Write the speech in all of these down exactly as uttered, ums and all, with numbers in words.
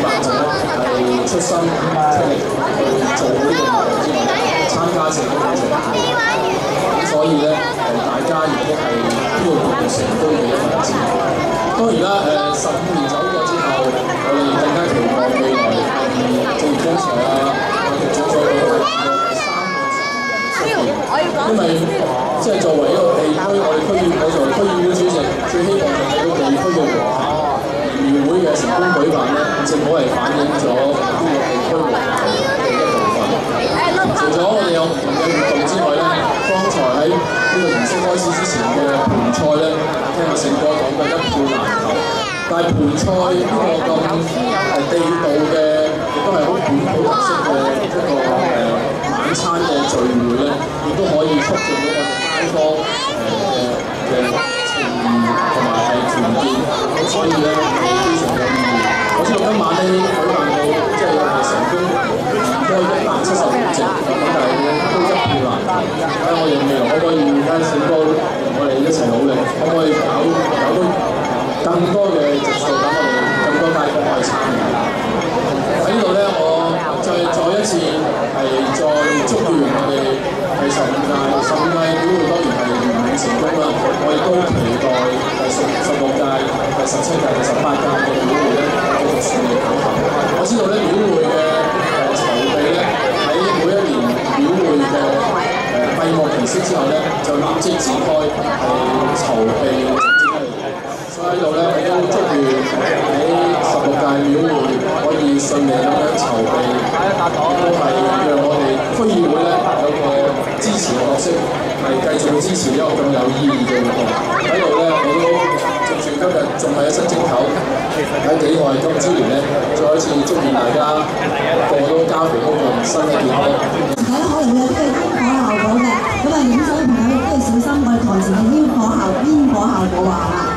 辦者係出心出力去做呢個活動之外，參加者都係咁，所以咧誒大家亦都係呢個活動成功嘅一份子。當然啦，誒十五年走過之後，我哋更加期望未來係正如剛才啊局長所講嘅三個十年嘅出現，因為即係作為一個地區，我哋區議我作為區議會主席，最希望就係個地區嘅和諧。而廟會嘅成功舉辦咧，正好係反映咗呢個地區和諧嘅一部分。除咗我哋有唔同嘅活動之外咧，剛才喺呢個儀式開始之前嘅盤菜咧，聽阿勝哥講過一票難求。但係盤菜呢個咁係地道嘅，亦都係好本土特色嘅一個誒晚餐嘅聚會咧，亦都可以促進到我哋街坊誒嘅嘅情誼同埋係團結。咁所以咧係非常有意義。我知道今晚咧舉辦到即係係成功開一百七十五席，咁但係咧都一票難求。睇我哋未來可唔可以睇下勝哥同我哋一齊努力，可唔可以搞搞到更多嘅席數，等我哋更多街坊可以參與。喺呢度咧，我再再一次係再祝願我哋第十五屆，十五屆表會當然係圓滿成功啦。我亦都期待第十十六屆、第十七屆、第十八屆嘅表會咧，繼續順利舉行。我知道咧，表會嘅誒籌備咧，喺每一年表會嘅誒閉幕儀式之後咧，就立即展開係籌備。所以喺度咧，我都祝願喺十六屆廟會可以順利咁樣籌備，亦都係讓我哋區議會咧有個支持嘅角色，係繼續去支持一個咁有意義嘅活動。喺度咧，我都藉住今日仲係一新正頭，喺幾內金之年咧，再一次祝願大家個個都家肥屋潤，身體健康。 而家可能有啲嘅煙火效果嘅，咁啊影相嘅朋友亦都要小心我哋台前嘅煙火效煙火效果啊！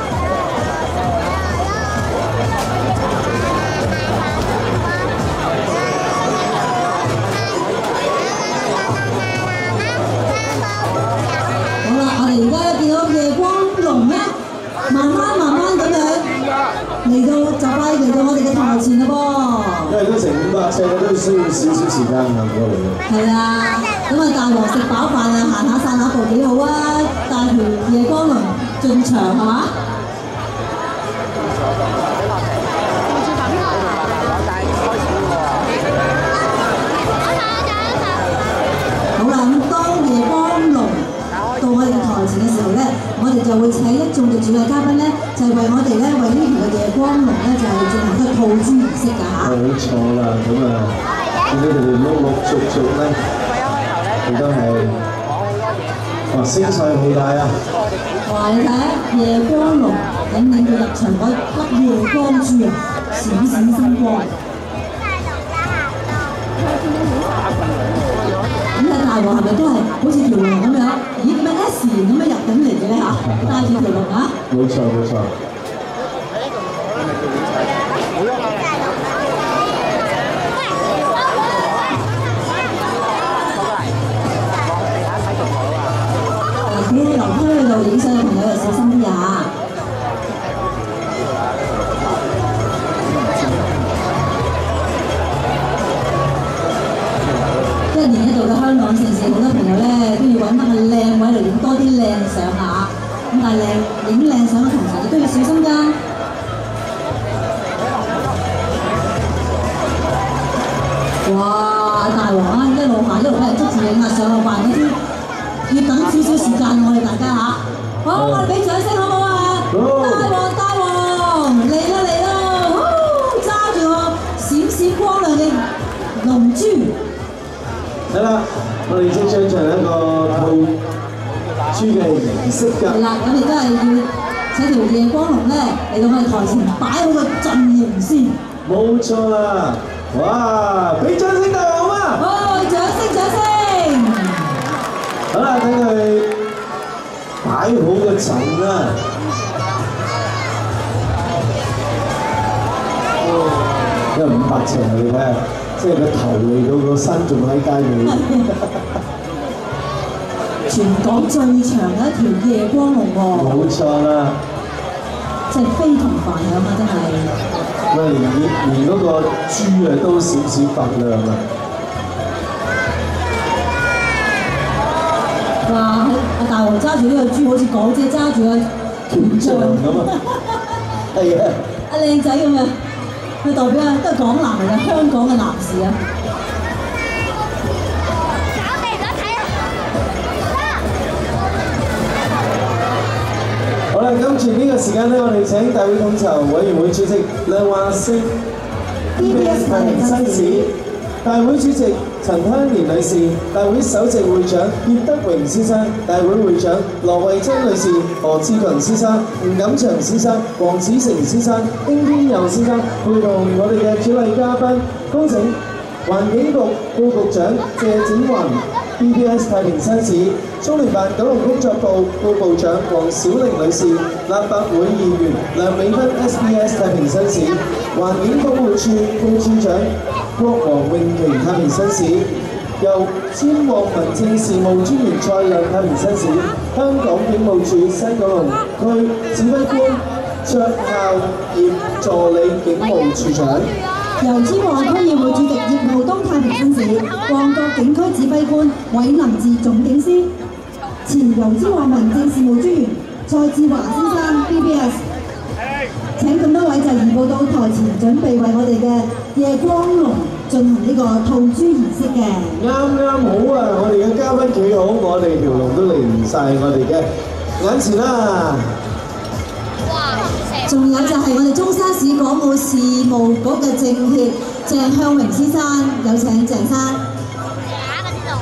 而家見到夜光龍咧，慢慢慢慢咁樣嚟到就快嚟到我哋嘅台前啦噃。因為都成五百尺，都需要少少時間行過嚟。係啊，咁啊大王食飽飯啊，行下散下步幾好啊，帶條夜光龍進場係嘛？好啦，咁當夜光龍到我哋嘅台前嘅時候咧，我哋就會請一眾嘅主禮嘉賓咧，就係為我哋咧為呢條嘅夜光龍咧，就係進行一個套支儀式㗎嚇。冇錯啦，咁啊，見到佢哋陸陸續續咧，亦都係哇聲勢浩大啊！哇！你睇夜光龍引領佢入場嗰粒夜光珠啊，閃閃生光。咁睇大王係咪都係好似條龍咁樣？咦，點解 S 咁樣入緊嚟嘅咧嚇？帶住條龍啊！冇錯冇錯。企喺樓梯度影相嘅朋友就小心啲啊！一年一度嘅香港盛事，好多朋友咧都要揾翻個靚位嚟影多啲靚相啊！咁但係靚影靚相嘅同時，亦都要小心㗎。哇！大王啊，一路行一路俾人捉住影啊，上落環嗰啲要等少少時間，我哋大家嚇。好，我哋俾掌聲好唔好啊？大王大王嚟啦嚟啦！揸住個閃閃光亮嘅龍珠。係啦，我哋即將進行一個套珠嘅儀式㗎。係啦，咁亦都係要請條夜光龍咧嚟到我哋台前擺好個陣型先。冇錯啦！哇，俾掌聲大王好嗎？好，掌聲掌聲！好啦，等佢擺好個陣啦。因為五百尺啊，你睇下。即係個頭嚟到個身仲喺街尾。全港最長嘅一條夜光龍喎。冇錯啦。即係非同凡響啊！真係。 喂，連連嗰個豬啊都少少份量啊！ 哇！阿大王揸住呢個豬，好似港姐揸住個權杖咁啊！係啊！ 阿靚仔咁啊！佢代表啊，都係港男嚟嘅，香港嘅男士啊！ 好啦，跟住呢個時間咧，我哋請大會統籌委員會主席梁華星 B B S 太平紳士，大會主席陳香蓮女士，大會首席會長葉德榮先生，大會會長羅慧珍女士、何志強先生、吳錦祥先生、黃子成先生、丁天佑先生，陪同我哋嘅主禮嘉賓，恭請環境局副局長謝展雲、B B S 太平紳士、中聯辦九龍工作部副部長黃小玲女士、立法會議員梁美芬 S B S 太平紳士、環境保護處副處長郭黃永琪太平紳士，由前往民政事務專員蔡亮太平紳士，香港警務處西九龍區指揮官卓孝業助理警務處長。 由尖旺區議會主席葉傲東太平紳士，旺角警區指揮官韋能志總警司，前油尖旺民政事務專員蔡志華先生 B B S， 請咁多位就移步到台前，準備為我哋嘅夜光龍進行呢個吐珠儀式嘅。 啱啱好啊！我哋嘅嘉賓企好，我哋條龍都嚟晒我哋嘅眼前啦。 仲有就係我哋中山市港澳事務局嘅政協鄭向榮先生，有請鄭生。 假嘅呢度，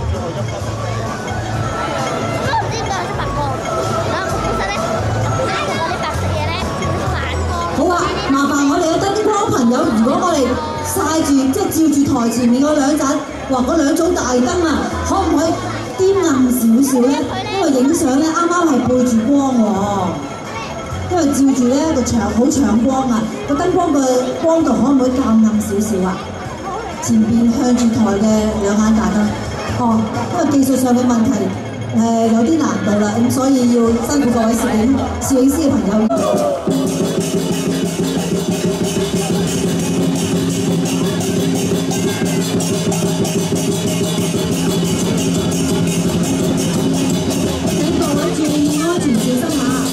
我都唔知點解有啲白光。嗱，我本身咧，呢度嗰啲白色嘢咧，反光。 好啊，麻煩我哋嘅燈光朋友，如果我哋曬住即係照住台前面嗰兩盞，哇嗰兩組大燈啊，可唔可以顛暗少少咧？因為影相咧啱啱係背住光喎。因為照住咧個牆好搶光啊，個燈光個光度可唔可以較暗少少啊？前邊向住台嘅兩眼大燈，哦，因為技術上嘅問題誒、呃、有啲難度啦，咁所以要辛苦各位攝影攝影師嘅朋友。請各位注意安全小心下。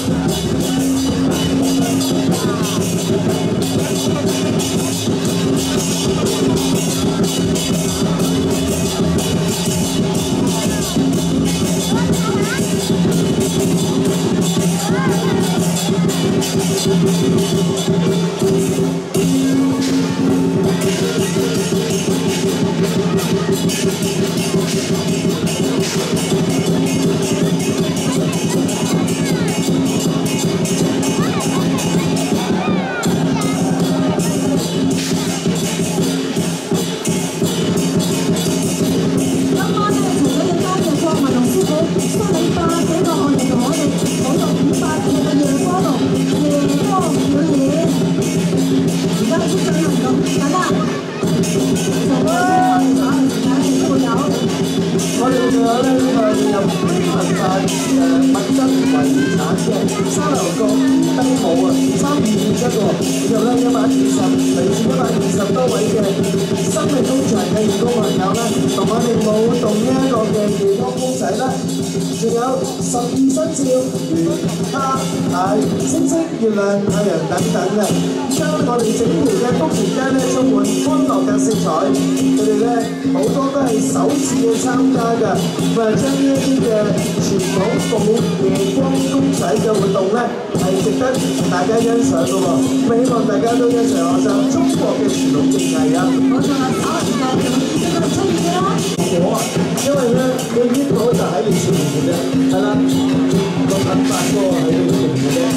大家欣賞嘅喎，咁希望大家都欣賞我就中國嘅傳統競藝啊！冇錯啦，稍後時間就呢個出現啦。我啊，因為咧你呢個就喺你前面嘅啫，係啦，個品發哥喺你前面嘅啫，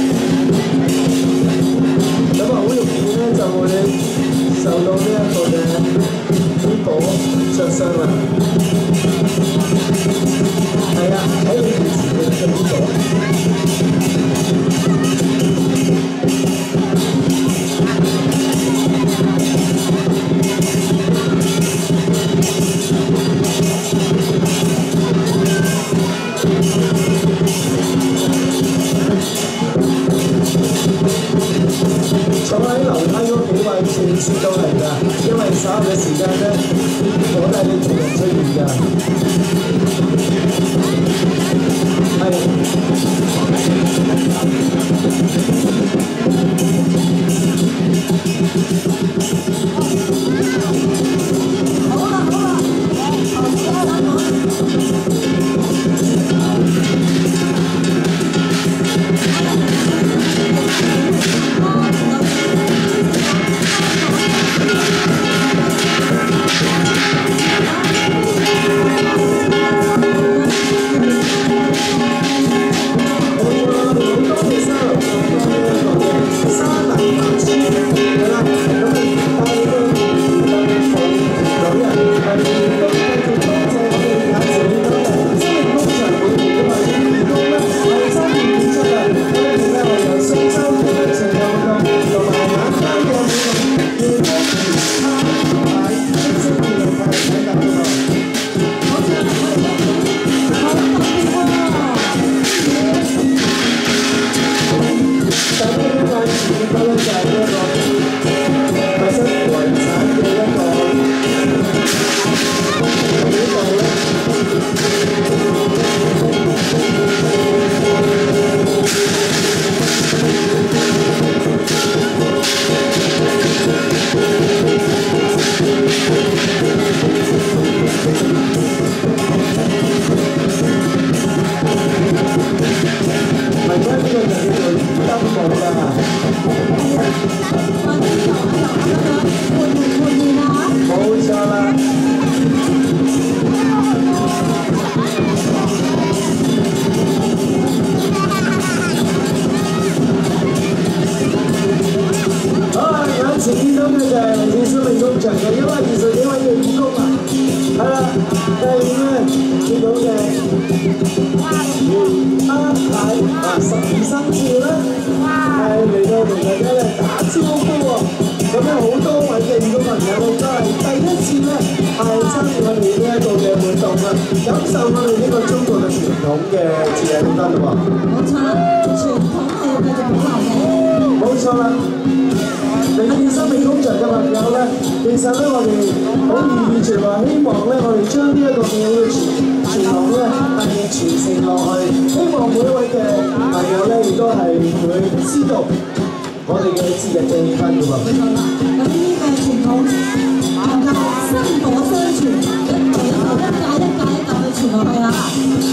咁啊好容易咧就會受到呢一個嘅煙火灼傷啦。係啊，喺你面前嘅煙火。坐喺樓梯嗰幾㗎，因為稍後嘅時間咧，我都係你同人出現㗎。係。好啦好啦，頭先啦等我。 薪火相傳，一代一代一屆一屆一屆去傳落去啊！